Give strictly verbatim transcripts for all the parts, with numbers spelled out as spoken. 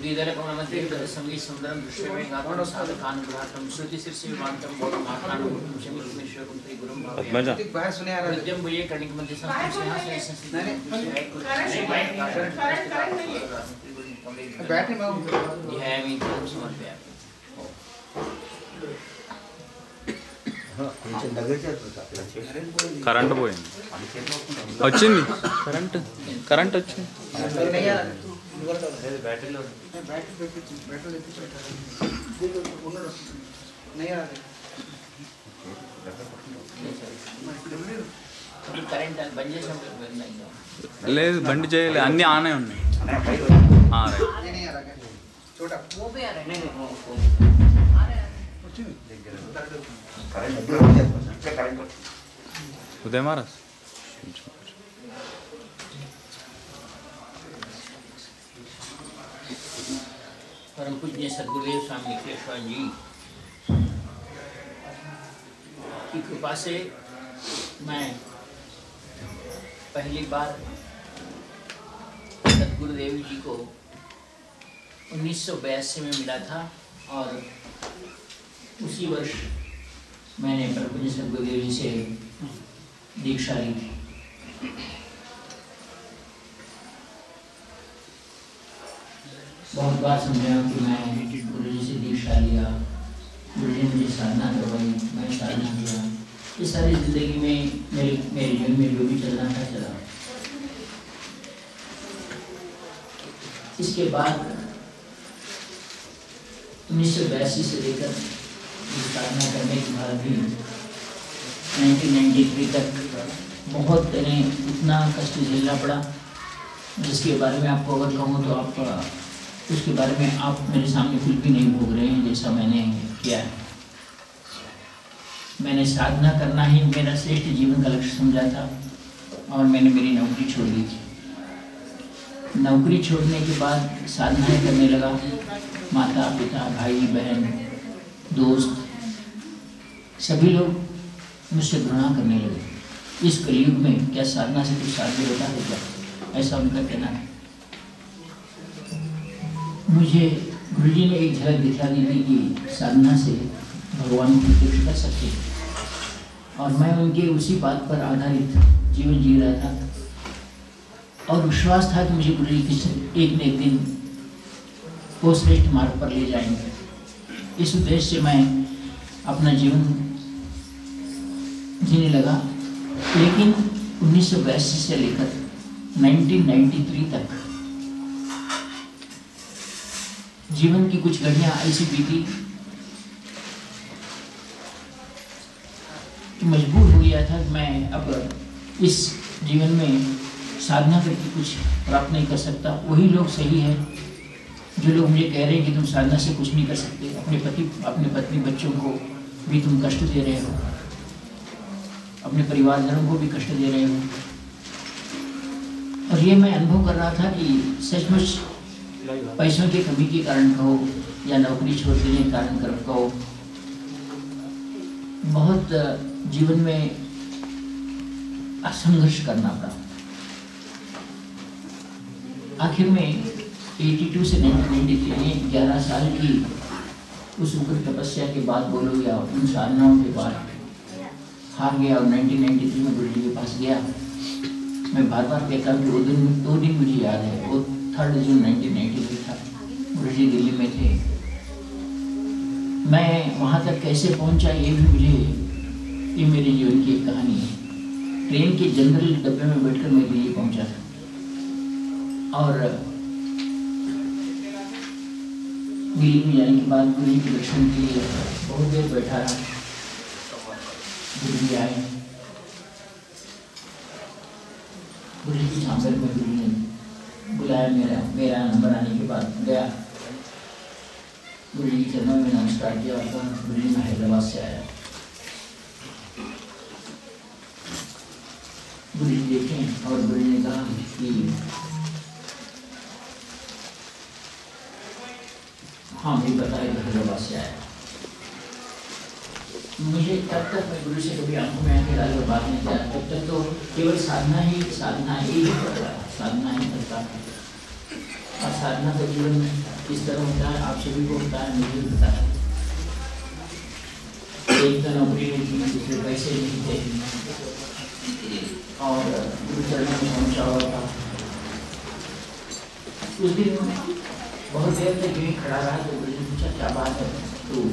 बुद्धिदलकमलमध्ये तदसंगीत सुंदरं दृश्यमे गातं साधकानुग्रहार्थं श्रुतिशीर्षविमान्तं बोधमार्थानुगुणं शमितमेश्वरं गुरुं भावयामि विद्यं भुजे कर्णिकमध्ये కరెంట్ పోయింది వచ్చింది కరెంట్ కరెంట్ వచ్చింది లేదు బండి చేయలేదు అన్నీ ఆనే ఉన్నాయి उदय महाराज परम पूज्य सद्गुरुदेव स्वामी निखिलेश्वर जी की कृपा से मैं पहली बार सद्गुरुदेव जी को उन्नीस सौ बयासी में मिला था और उसी वर्ष मैंने परम पूज्य सद्गुरुदेव जी से दीक्षा ली थी। बहुत बार समझा कि मैं गुरु जी से दीक्षा लिया, गुरु जी ने मुझे साधना करवाई, मैं साधना किया। इस सारी जिंदगी में मेरे मेरे जीवन में जो भी चलना था चला। इसके बाद उन्नीस सौ बयासी से लेकर साधना करने के बाद भी उन्नीस सौ तिरानवे तक बहुत इन्हें इतना कष्ट झेलना पड़ा जिसके बारे में आपको अगर कहूँ तो आप उसके बारे में आप मेरे सामने कुछ भी नहीं भोग रहे हैं जैसा मैंने किया है। मैंने साधना करना ही मेरा श्रेष्ठ जीवन का लक्ष्य समझा था और मैंने मेरी नौकरी छोड़ दी थी। नौकरी छोड़ने के बाद साधनाएं करने लगा। माता पिता भाई बहन दोस्त सभी लोग मुझसे घृणा करने लगे। इस कलयुग में क्या साधना से कुछ साध्य होता है क्या, ऐसा उनका कहना है। मुझे गुरुजी ने एक झलक दिखा दी थी कि साधना से भगवान को प्रत्यक्ष कर सकते हैं और मैं उनके उसी बात पर आधारित जीवन जी रहा था और विश्वास था कि मुझे गुरुजी किसी एक न एक दिन वो श्रेष्ठ मार्ग पर ले जाएंगे। इस उद्देश्य से मैं अपना जीवन जीने लगा। लेकिन उन्नीस सौ बयासी से लेकर उन्नीस सौ तिरानवे तक जीवन की कुछ घड़ियां ऐसी बीती कि मजबूर हो गया था कि मैं अब इस जीवन में साधना करके कुछ प्राप्त नहीं कर सकता। वही लोग सही है जो लोग मुझे कह रहे हैं कि तुम साधना से कुछ नहीं कर सकते, अपने पति अपने पत्नी बच्चों को भी तुम कष्ट दे रहे हो, अपने परिवारजनों को भी कष्ट दे रहे हो। और ये मैं अनुभव कर रहा था कि सचमुच पैसों की कमी के कारण कहो या नौकरी छोड़ देने के कारण कहो, बहुत जीवन में संघर्ष करना पड़ा। आखिर में बयासी से उन्नीस सौ तिरानवे ग्यारह साल की उस उग्र तपस्या के बाद बोलो या उन साधनाओं के बाद हार गया और उन्नीस सौ तिरानवे में गुरु जी के पास गया। मैं बार बार कहता हूँ कि वो दिन दो दिन मुझे याद है। वो थर्ड जून उन्नीस सौ तिरानवे था, गुरु जी दिल्ली में थे। मैं वहाँ तक कैसे पहुँचा ये भी मुझे ये मेरे जीवन की एक कहानी है। ट्रेन के जनरल डब्बे में बैठकर मैं दिल्ली पहुँचा था और दिल्ली में जाने के बाद गुरु जी के दर्शन के लिए बहुत देर बैठा रहा। गुरु जी आए, गुरु जी की छांबर में गुरु ने बुलाया। मेरा मेरा नंबर आने के बाद गया, गुरु जी के चरणों में नमस्कार किया और गुरु जी मैं हैदराबाद से आया। गुरु जी देखें और गुरु जी ने कहा कि हाँ भी बताए हैदराबाद से आया। मुझे तब तक मैं गुरु से कभी आंखों में आंखें डालकर बात नहीं किया। तब तक तो केवल साधना ही साधना ही करता था, साधना ही करता था। और साधना का जीवन किस तरह होता है आप सभी को होता है, मुझे भी पता है। एक तो नौकरी नहीं थी, दूसरे पैसे नहीं थे और गुरु चरणों में पहुँचा हुआ था। उस दिन बहुत देर तक यहीं खड़ा रहा तो गुरु ने पूछा क्या बात है, तो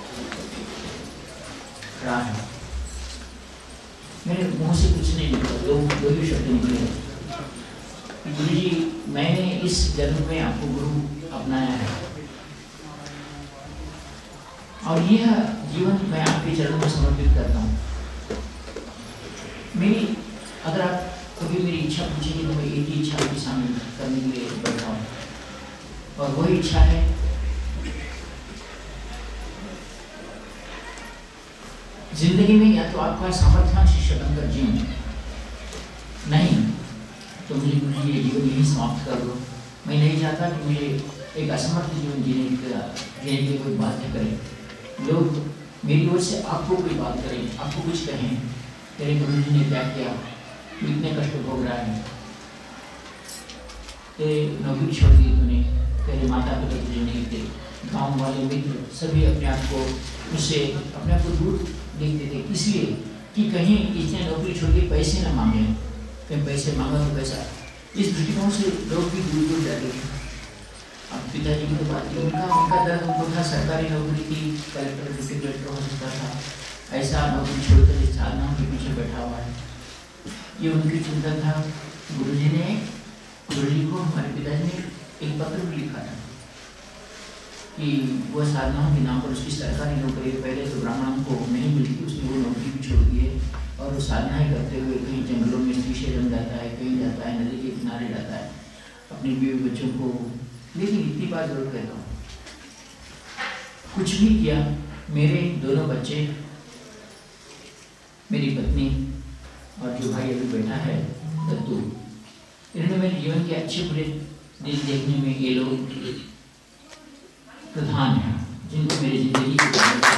खड़ा है। मेरे मुंह से कुछ नहीं निकला, दो दो ही शब्द निकले, गुरु जी मैंने इस जन्म में आपको गुरु अपनाया है और यह जीवन मैं आपके चरणों में समर्पित करता हूँ। मेरी अगर आप कभी मेरी इच्छा पूछेंगे तो मैं एक ही इच्छा आपके सामने करने के लिए बैठा हूँ और वही इच्छा है जिंदगी में या तो आपका सामर्थ्य शिष्य बनकर जीवन, नहीं तो मुझे मुझे ये जीवन यही समाप्त कर दो। मैं नहीं चाहता कि मुझे एक असमर्थ जीवन जीने का जीने की कोई बात करें, लोग मेरी ओर से आपको कोई बात करें, आपको कुछ कहें, तेरे गुरु जी ने क्या किया, तू इतने कष्ट भोग रहा है, तेरे नौकरी छोड़ दी तूने, तेरे माता पिता तुझे नहीं थे, गाँव वाले मित्र सभी अपने आप को उससे अपने आप को दूर देखते थे, इसलिए कि कहीं इसने नौकरी छोड़ के पैसे न मांगे, कहीं पैसे मांगा तो पैसा, इस दृष्टिकोण से लोग भी दूर दूर जाते थे। अब पिताजी की तो बात की, उनका उनका दर्द उनको था, सरकारी नौकरी थी, कलेक्टर डिप्टी कलेक्टर हो सकता था, ऐसा नौकरी छोड़कर इस साधना के पीछे बैठा हुआ है, ये उनकी चिंता था। गुरुजी ने गुरुजी को हमारे पिताजी ने एक पत्र भी लिखा था कि वह साधना के नाम पर उसकी सरकारी नौकरी पहले तो ब्राह्मणों को नहीं मिलती, उसने वो नौकरी भी छोड़ दी है और वो साधनाएं करते हुए कहीं जंगलों में शीशे जम जाता है, कहीं जाता है, नदी के किनारे जाता है अपने बीवी बच्चों को। लेकिन इतनी बात जरूर कहता हूँ, कुछ भी किया, मेरे दोनों बच्चे, मेरी पत्नी और जो भाई अभी बैठा है दत्तू, इन्होंने मेरे जीवन के अच्छे बुरे दिन देखने में ये लोग प्रधान हैं जिनको मेरी जिंदगी की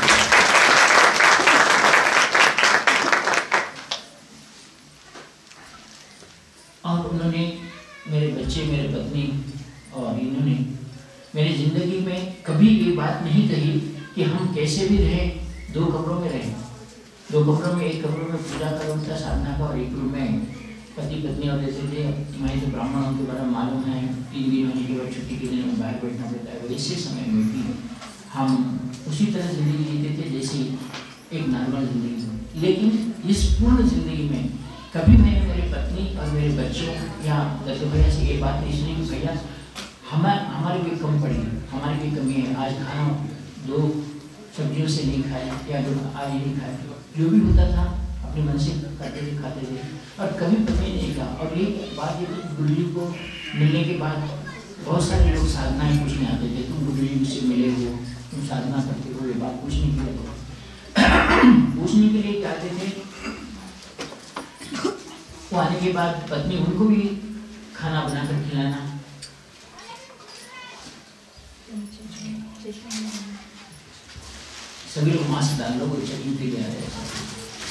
और उन्होंने मेरे बच्चे, मेरे पत्नी और इन्होंने मेरी जिंदगी में कभी ये बात नहीं कही कि हम कैसे भी रहे, दो कमरों में रहे, दो कमरों में, एक कमरों में पूजा का रूम था साधना का और एक रूम में पति पत्नी और रहते थे। मैं तो ब्राह्मणों के बारे में मालूम है, तीन दिन होने के बाद छुट्टी के दिन में बाहर बैठना पड़ता है, वैसे समय में भी हम उसी तरह जिंदगी जीते थे जैसे एक नॉर्मल जिंदगी। लेकिन इस पूर्ण जिंदगी में कभी मैंने मेरे पत्नी और मेरे बच्चों या दत्तू भैया से ये बात नहीं सुनी कि भैया हमारे हमारी भी कम पड़ी, हमारी भी कमी है, आज खाना दो सब्जियों से नहीं खाया या दो आज नहीं खाया, जो भी होता था अपने मन से करते थे, खाते थे और कभी पता ही नहीं कहा। और ये बात ये गुरु जी को मिलने के बाद बहुत सारे लोग साधनाएं पूछने आते थे, तुम गुरु जी से मिले हो, तुम साधना करते हो, ये बात पूछने के लिए पूछने के लिए आते थे। वो आने के बाद पत्नी उनको भी खाना बनाकर खिलाना, सभी लोग मास्क डाल लो, कोई चेकिंग के लिए आ रहे हैं।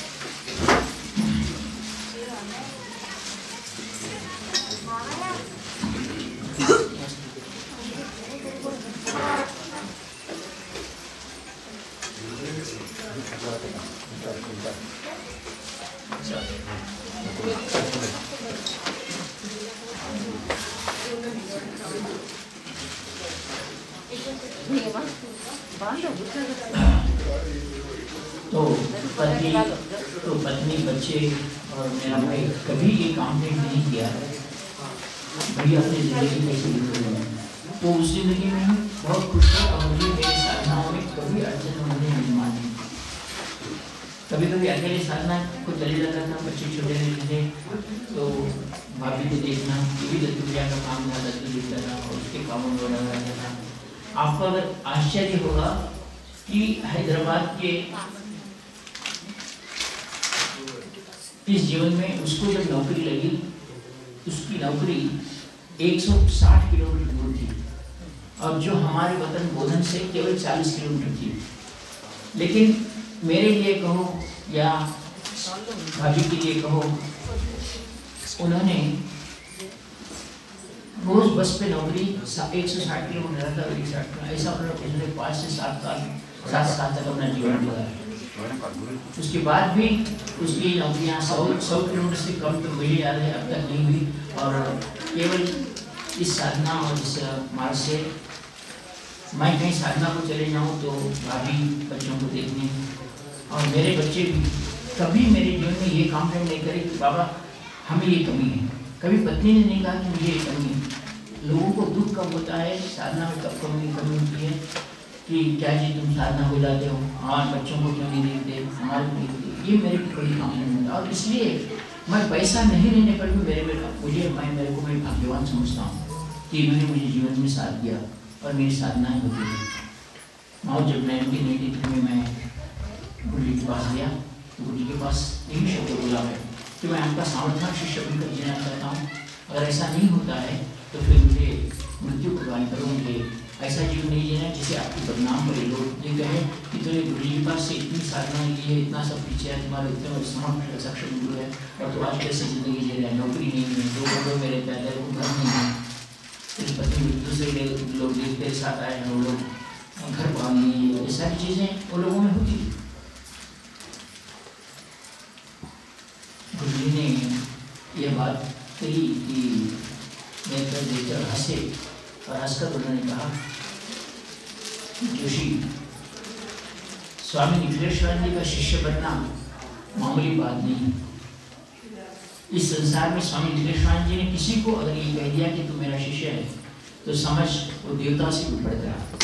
तो पत्नी तो पत्नी बच्चे और मेरा भाई कभी ये काम नहीं किया भैया अपनी जिंदगी में शुरू तो उस जिंदगी में बहुत खुश था और मुझे मेरी साधनाओं में कभी अड़चन होने नहीं मानी। कभी कभी अकेले साधना को चले जाता था, बच्चे छोटे रहते थे तो भाभी को देखना, ये भी दत्तू भैया का काम था, दत्तू दिखता था और उसके कामों में लगा रहता था। आपको अगर आश्चर्य होगा कि हैदराबाद के इस जीवन में उसको जब नौकरी लगी, उसकी नौकरी एक सौ साठ किलोमीटर दूर थी और जो हमारे वतन बोधन से केवल चालीस किलोमीटर थी। लेकिन मेरे लिए कहो या भाभी के लिए कहो, उन्होंने रोज बस पे नौकरी एक सौ साठ किलोमीटर रहता है, एक साठ ऐसा उन्होंने पिछले पाँच से सात साल सात साल तक अपना जीवन दिया। उसके बाद भी उसकी नौकरियाँ सौ सौ किलोमीटर से कम तो मिली जा रही है, अब तक नहीं हुई। और केवल इस साधना और इस मार्ग से मैं कहीं साधना को चले जाऊँ तो भाभी बच्चों को देखने, और मेरे बच्चे भी कभी मेरे जीवन में ये काम नहीं करे कि बाबा हमें ये कमी है। कभी पत्नी ने नहीं कहा कि मुझे ये कमी है। लोगों को दुख कब होता है, साधना में कब कमी कमी होती है कि क्या जी तुम साधना हो जाते हो, हमारे बच्चों को क्यों नहीं देखते, हमारे को नहीं देखते। ये मेरे को कोई काम नहीं होता, और इसलिए मैं पैसा नहीं लेने पर भी मेरे में मुझे मैं मेरे को मैं भाग्यवान समझता हूँ कि इन्होंने मुझे जीवन में साथ दिया और मेरी साधनाएँ होती थी। और जब नाइनटीन एटी थ्री में मैं गुरु जी के पास गया तो गुरु जी के पास यही शब्द बोला है कि मैं आपका सामर्थ्य शिष्य बनकर जीना चाहता हूँ। अगर ऐसा नहीं होता है तो फिर मुझे मृत्यु प्रदान करो, मुझे ऐसा जीवन नहीं जीना जिसे आपकी बदनाम करे, लोग ये कहें कि तुमने गुरु जी के पास से इतनी साधना ली है, इतना सब पीछे है, तुम्हारे इतने समर्थ सक्षम गुरु है और तो आज कैसे जिंदगी जी रहे हैं, नौकरी नहीं है, दो बंदों मेरे पैदा को घर नहीं है, तेरे पत्नी दूसरे लोग तेरे साथ आए हैं, वो लोग घर पानी, ये सारी चीज़ें वो लोगों में होती। गुरु जी ने यह बात कही कि मैं कर देखकर हंसे, और हंसकर उन्होंने कहा जोशी, स्वामी निखिलेश्वर जी का शिष्य बनना मामूली बात नहीं। इस संसार में स्वामी निखिलेश्वर जी ने किसी को अगर ये कह दिया कि तू मेरा शिष्य है तो समझ वो देवता से भी बढ़ गया।